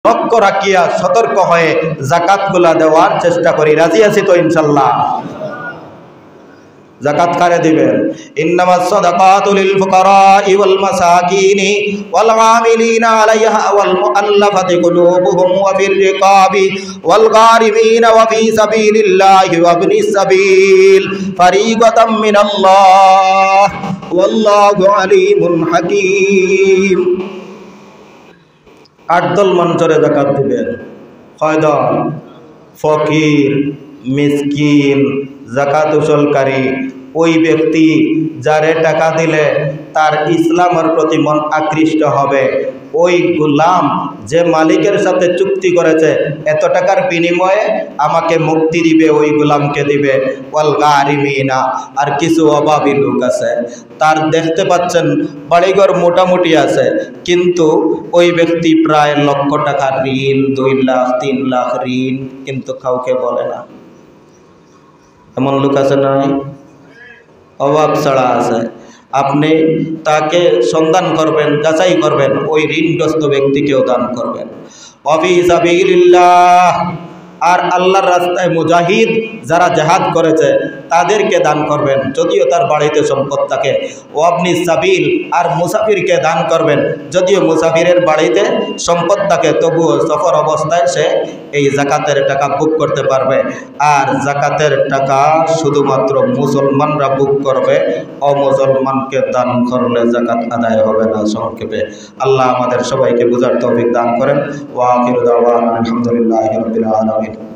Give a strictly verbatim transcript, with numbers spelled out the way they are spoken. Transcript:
লক্ষ্য রাখিয়া সতর্ক হয়ে যাকাতগুলা দেওয়ার চেষ্টা করি। রাজি আছি তো ইনশাল্লাহ? যাকাত কারে দিবেন? ইন্নামাস সাদাকাতু লিল ফুকারাই ওয়াল মাসাকিনি ওয়াল আমিলিনা আলাইহা ওয়াল মুআল্লাফাতি কুলুবুহুম ওয়া ফির রিকাবি ওয়াল গারিমিনা ওয়া ফি সাবিলিল্লাহি ওয়া ইবনিস সাবিল ফারিদাতাম মিনাল্লাহ ওয়াল্লাহু আলিমুন হাকীম। আট দল মানুষের যাকাত দিবেন। কয় দল? ফকির, মিসকিন, যাকাত উসুলকারী, ওই ব্যক্তি যারে টাকা দিলে তার ইসলামের প্রতি মন আকৃষ্ট হবে, ওই গোলাম যে মালিকের সাথে চুক্তি করেছে এত টাকার বিনিময়ে আমাকে মুক্তি দিবে, ওই গোলামকে দিবে। ওয়াল গারিমিনা, আর কিছু অভাবী লোক আছে, তার দেখতে পাচ্ছেন বাড়িঘর মোটামুটি আছে, কিন্তু ওই ব্যক্তি প্রায় লক্ষ টাকার ঋণ, দুই লাখ তিন লাখ ঋণ, কিন্তু কাউকে বলে না। এমন লোক আছে নাই? অভাব ছাড়া আছে। আপনি তাকে সন্ধান করবেন, যাচাই করবেন, ওই ঋণগ্রস্ত ব্যক্তিকেও দান করবেন। ওয়াফি সাবিলিল্লাহ, আর আল্লাহর রাস্তায় মুজাহিদ যারা জিহাদ করেছে তাদেরকে দান করবেন, যদিও তার বাড়িতে সম্পদ থাকে। ওয়াবনি সাবিল, আর মুসাফিরকে দান করবেন, যদিও মুসাফিরের বাড়িতে সম্পদ থাকে তবুও সফর অবস্থায় সে এই যাকাতের টাকা বুক করতে পারবে। আর যাকাতের টাকা শুধুমাত্র মুসলমানরা বুক করবে, অমুসলমানকে দান করলে যাকাত আদায় হবে না। সংক্ষেপে আল্লাহ আমাদের সবাইকে বুঝার তৌফিক দান করেন। ওয়া আখিরু দাওয়ানা আলহামদুলিল্লাহি রাব্বিল আলামিন।